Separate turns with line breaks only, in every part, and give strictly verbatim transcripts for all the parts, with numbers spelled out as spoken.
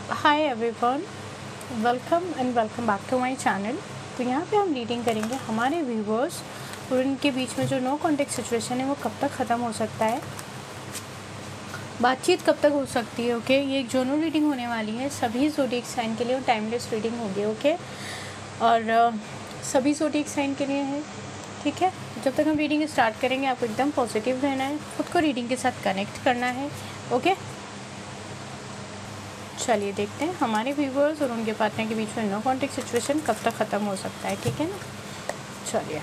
Hi everyone, welcome and welcome back to my channel. तो यहाँ पे हम रीडिंग करेंगे हमारे व्यूवर्स और उनके बीच में जो नो कॉन्टेक्ट सिचुएशन है वो कब तक ख़त्म हो सकता है, बातचीत कब तक हो सकती है। ओके, ये एक जोनल रीडिंग होने वाली है सभी ज़ोडिएक साइन के लिए और टाइमलेस रीडिंग होगी। ओके, और uh, सभी ज़ोडिएक साइन के लिए है। ठीक है, जब तक हम रीडिंग स्टार्ट करेंगे आपको एकदम पॉजिटिव रहना है, खुद को रीडिंग के साथ कनेक्ट करना है। ओके, चलिए देखते हैं हमारे व्यूवर्स और उनके पार्टनर के बीच में नो कॉन्टेक्ट सिचुएशन कब तक ख़त्म हो सकता है। ठीक है ना, चलिए।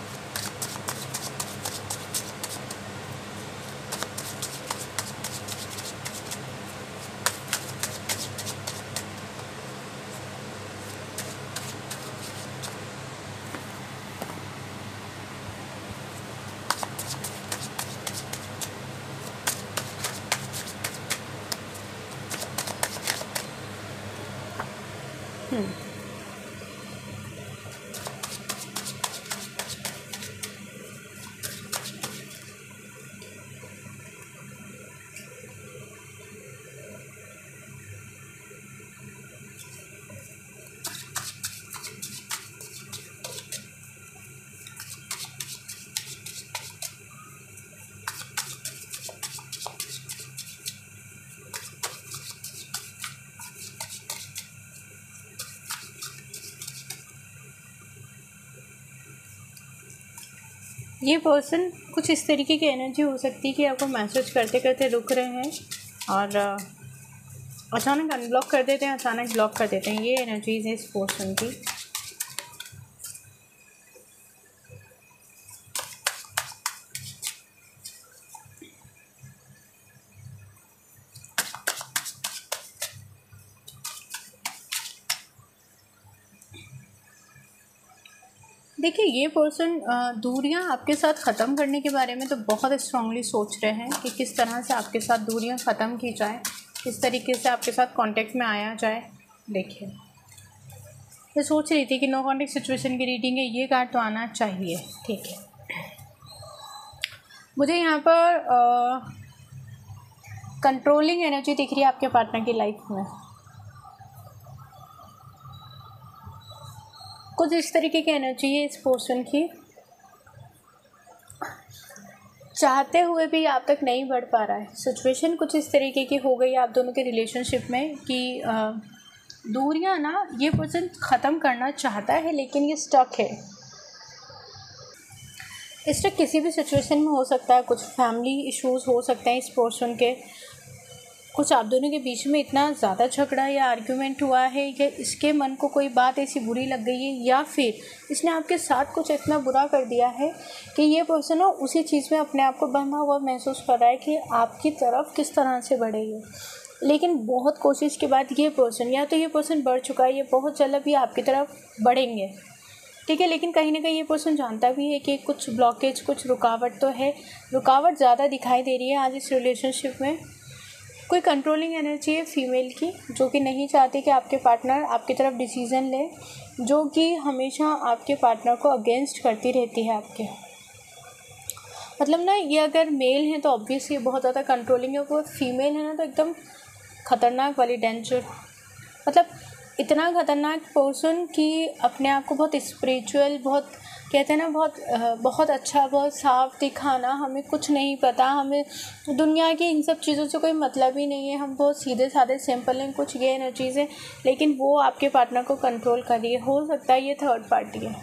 हम्म ये पर्सन कुछ इस तरीके की एनर्जी हो सकती है कि आपको मैसेज करते करते रुक रहे हैं और अचानक अनब्लॉक कर देते हैं, अचानक ब्लॉक कर देते हैं। ये एनर्जीज है इस पर्सन की। देखिए, ये पर्सन दूरियां आपके साथ ख़त्म करने के बारे में तो बहुत स्ट्रांगली सोच रहे हैं कि किस तरह से आपके साथ दूरियां ख़त्म की जाए, किस तरीके से आपके साथ कांटेक्ट में आया जाए। देखिए, मैं सोच रही थी कि नो कांटेक्ट सिचुएशन की रीडिंग है, ये कार्ड तो आना चाहिए। ठीक है, मुझे यहाँ पर कंट्रोलिंग एनर्जी दिख रही है आपके पार्टनर की लाइफ में। कुछ इस तरीके की एनर्जी है इस पर्सन की, चाहते हुए भी आप तक नहीं बढ़ पा रहा है। सिचुएशन कुछ इस तरीके की हो गई आप दोनों के रिलेशनशिप में कि दूरियां ना ये पर्सन ख़त्म करना चाहता है लेकिन ये स्टक है। स्टक किसी भी सिचुएशन में हो सकता है, कुछ फैमिली इश्यूज़ हो सकते हैं इस पर्सन के, कुछ आप दोनों के बीच में इतना ज़्यादा झगड़ा या आर्ग्यूमेंट हुआ है या इसके मन को कोई बात ऐसी बुरी लग गई है या फिर इसने आपके साथ कुछ इतना बुरा कर दिया है कि ये पर्सन ना उसी चीज़ में अपने आप को बंधा हुआ महसूस कर रहा है कि आपकी तरफ किस तरह से बढ़ेगी। लेकिन बहुत कोशिश के बाद ये पर्सन, या तो ये पर्सन बढ़ चुका है, ये बहुत जल्द भी आपकी तरफ बढ़ेंगे। ठीक है, लेकिन कहीं ना कहीं ये पर्सन जानता भी है कि कुछ ब्लॉकेज, कुछ रुकावट तो है, रुकावट ज़्यादा दिखाई दे रही है आज इस रिलेशनशिप में। कोई कंट्रोलिंग एनर्जी है फीमेल की जो कि नहीं चाहती कि आपके पार्टनर आपकी तरफ डिसीज़न ले, जो कि हमेशा आपके पार्टनर को अगेंस्ट करती रहती है आपके। मतलब ना, ये अगर मेल है तो ऑब्वियसली बहुत ज़्यादा कंट्रोलिंग है, वो फीमेल है ना तो एकदम ख़तरनाक वाली, डेंजर। मतलब इतना ख़तरनाक पर्सन कि अपने आप को बहुत स्पिरिचुअल, बहुत कहते हैं ना, बहुत बहुत अच्छा, बहुत साफ दिखाना, हमें कुछ नहीं पता, हमें दुनिया की इन सब चीज़ों से कोई मतलब ही नहीं है, हम बहुत सीधे साधे सिंपल हैं, कुछ ये एनर्जीज़ हैं। लेकिन वो आपके पार्टनर को कंट्रोल कर रही है। हो सकता है ये थर्ड पार्टी है,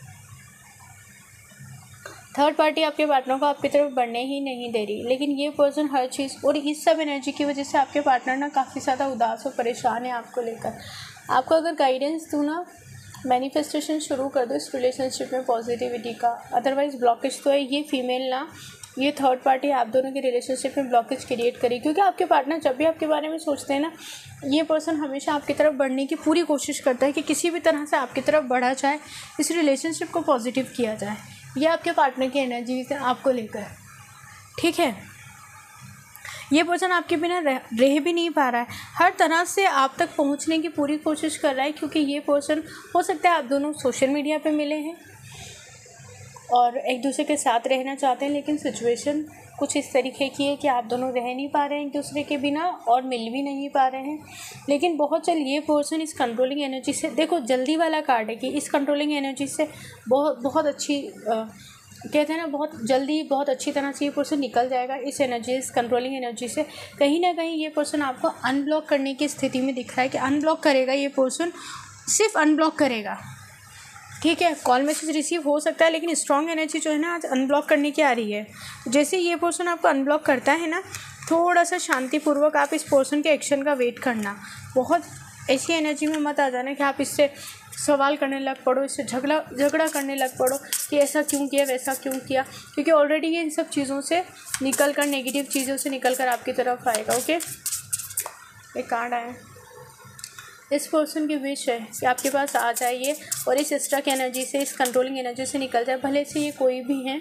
थर्ड पार्टी आपके पार्टनर को आपकी तरफ बढ़ने ही नहीं दे रही। लेकिन ये पर्सन हर चीज़, और इस सब एनर्जी की वजह से आपके पार्टनर ना काफ़ी ज़्यादा उदास और परेशान है आपको लेकर। आपको अगर गाइडेंस दूँ ना, मैनिफेस्टेशन शुरू कर दो इस रिलेशनशिप में पॉजिटिविटी का। अदरवाइज़ ब्लॉकेज तो है, ये फीमेल ना, ये थर्ड पार्टी आप दोनों के रिलेशनशिप में ब्लॉकेज क्रिएट करेगी। क्योंकि आपके पार्टनर जब भी आपके बारे में सोचते हैं ना, ये पर्सन हमेशा आपकी तरफ बढ़ने की पूरी कोशिश करता है कि किसी भी तरह से आपकी तरफ बढ़ा जाए, इस रिलेशनशिप को पॉजिटिव किया जाए। ये आपके पार्टनर की एनर्जी है आपको लेकर। ठीक है, ये पर्सन आपके बिना रह, रह भी नहीं पा रहा है, हर तरह से आप तक पहुंचने की पूरी कोशिश कर रहा है। क्योंकि ये पर्सन, हो सकता है आप दोनों सोशल मीडिया पे मिले हैं और एक दूसरे के साथ रहना चाहते हैं, लेकिन सिचुएशन कुछ इस तरीके की है कि आप दोनों रह नहीं पा रहे हैं एक दूसरे के बिना और मिल भी नहीं पा रहे हैं, लेकिन बहुत जल्द ये पर्सन इस कंट्रोलिंग एनर्जी से, देखो जल्दी वाला कार्ड है कि इस कंट्रोलिंग एनर्जी से बहुत बहुत अच्छी आ, कहते हैं ना बहुत जल्दी बहुत अच्छी तरह से ये पर्सन निकल जाएगा इस एनर्जी, इस कंट्रोलिंग एनर्जी से। कहीं ना कहीं ये पर्सन आपको अनब्लॉक करने की स्थिति में दिख रहा है कि अनब्लॉक करेगा ये पर्सन, सिर्फ अनब्लॉक करेगा, ठीक है। कॉल मैसेज रिसीव हो सकता है, लेकिन स्ट्रॉन्ग एनर्जी जो है ना आज अनब्लॉक करने की आ रही है। जैसे ये पर्सन आपको अनब्लॉक करता है ना, थोड़ा सा शांतिपूर्वक आप इस पर्सन के एक्शन का वेट करना। बहुत ऐसी एनर्जी में मत आ जाना कि आप इससे सवाल करने लग पड़ो, इससे झगड़ा झगड़ा करने लग पड़ो कि ऐसा क्यों किया वैसा क्यों किया, क्योंकि ऑलरेडी ये इन सब चीज़ों से निकल कर, नेगेटिव चीज़ों से निकल कर आपकी तरफ आएगा। ओके, एक कार्ड आया, इस पर्सन की विश है कि आपके पास आ जाइए और इस स्टक एनर्जी से, इस कंट्रोलिंग एनर्जी से निकल जाए, भले से ये कोई भी है।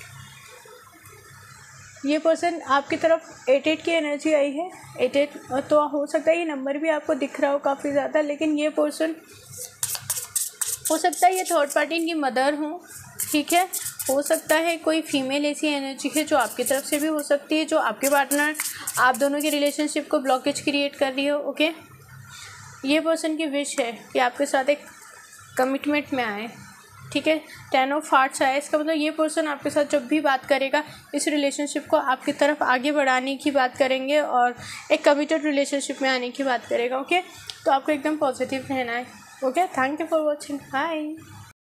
ये पर्सन आपकी तरफ एट एट की एनर्जी आई है, एट एट तो हो सकता है ये नंबर भी आपको दिख रहा हो काफ़ी ज़्यादा, लेकिन ये पर्सन हो सकता है ये थर्ड पार्टी इनकी मदर हो, ठीक है। हो सकता है कोई फीमेल ऐसी एनर्जी है जो आपकी तरफ से भी हो सकती है, जो आपके पार्टनर, आप दोनों के रिलेशनशिप को ब्लॉकेज क्रिएट कर रही हो। ओके, ये पर्सन की विश है कि आपके साथ एक कमिटमेंट में आए, ठीक है। टेन ऑफ हार्ट्स आए, इसका मतलब ये पर्सन आपके साथ जब भी बात करेगा इस रिलेशनशिप को आपकी तरफ आगे बढ़ाने की बात करेंगे और एक कमिटेड रिलेशनशिप में आने की बात करेगा। ओके, तो आपको एकदम पॉजिटिव रहना है। Okay, thank you for watching, bye.